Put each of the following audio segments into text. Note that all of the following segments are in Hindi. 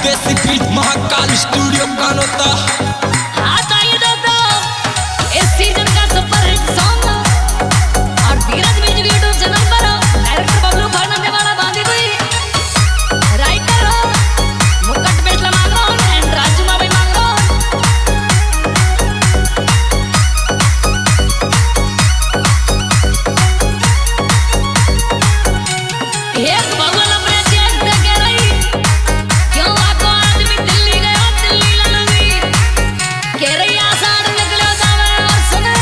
देसी बीट महाकाल स्टूडियो कानोता। आता ये दोस्तों इस सीजन का सुपर हिट सॉन्ग और धीरज म्यूजिक यूट्यूब चैनल पर डायरेक्टर बबलू फर्नांडे वाला बांधी हुई राइटर मुकुट बेसला मांगो एंड राजू मावे मांगो। एक बबलू अपने चेक देके रही क्यों आपको आज भी दिल्ली गया दिल्ली लगी कह रही आसार निकलो जावे और सुने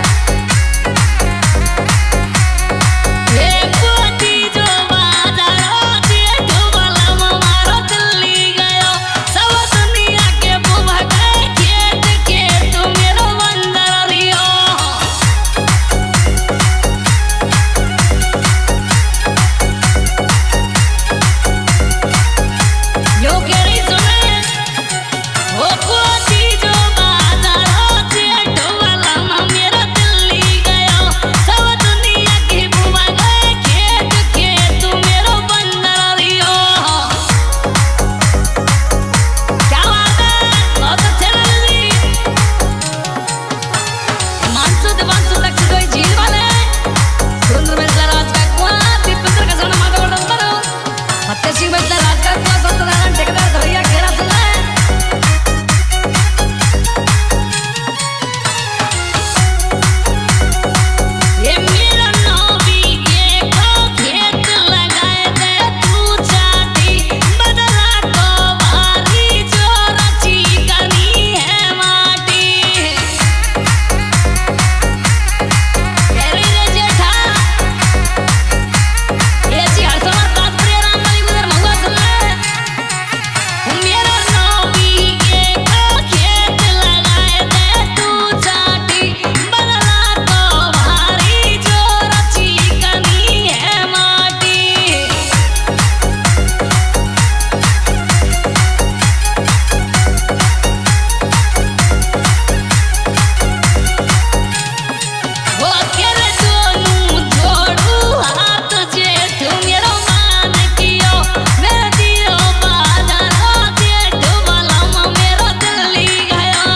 ये पोती जो बाजारो जेठ वाला मारो दिल्ली गयो सब दुनिया के बुबा गए खेत के तू मेरो बंदर रियो यो कह रही सुने वो पोती जो बाजारो जेठ वाला मेरा दिल्ली गयो सब दुनिया की बुआ गए खेत के तू मेरो बंदर रियो। क्या बात है बहुत अच्छे लगे जी। मानसू दिवानसू लक्ष्य कोई झील वाले सुरेंद्र बेसला राज का कुआं दीपेंद्र का सोना माता बड़ा बड़ा फतेह सिंह बेसला राज का कुआं सत्यनारायण ठेकेदार धरैया घेरा सुना है। ये मेरा नौवी के खेत लगाए दे तू चाटी बदला को भारी जो रची करनी है माटी कह रही रे जेठा ये जी हर समय तात्पर्य राम वाली गुजर महुआ सुन ले मेरा नौवी के खेत लगाए दे तू चाटी बदला को भारी जो रची करनी है माटी। वो केरे दोनों जोड़ू हाथ जेठ मेरो मान कियो मेरा दियो बाजारो जेठ वाला मेरो दिल्ली गयो।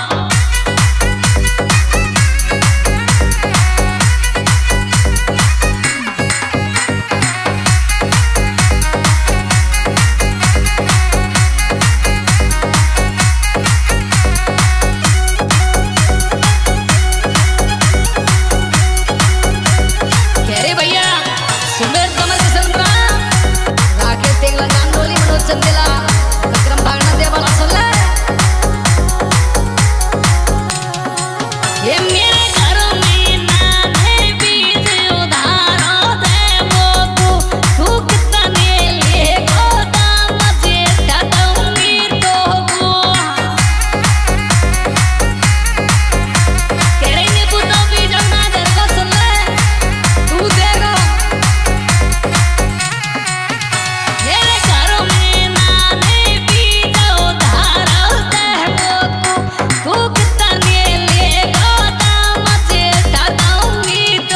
कह रे भैया सुमेर कमल के संतरा राकेश तेगला जानडोली मनोज चंदेला विक्रम भागना दे वाला सुन ले ये मेरे घर में नाने बीज उधारो दे वो तू कितने ले दाम जेठा दूंगी तो कह रही नींबू तो बीज ना दे को सुन ले तू देगा मेरे घर में नाने बीज उधारो दे वो तू कितने ले दाम जेठा दूंगी तो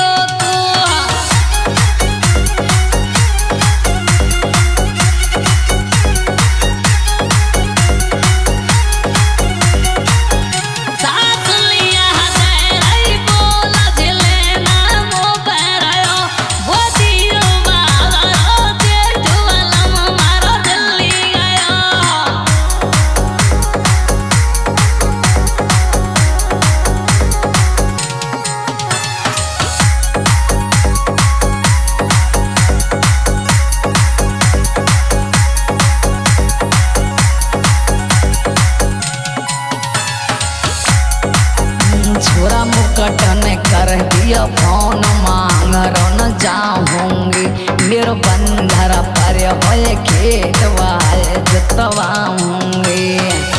साथ लिया दे रही बोला जिले ना मो पैरायो वो दियो बाजारो जेठ वाला मारो दिल्ली गयो। छोरा मुकट ने कर दिया फोन मांग न जाऊंगी मेरो बंदर पर खेत वाले जतवाऊंगी।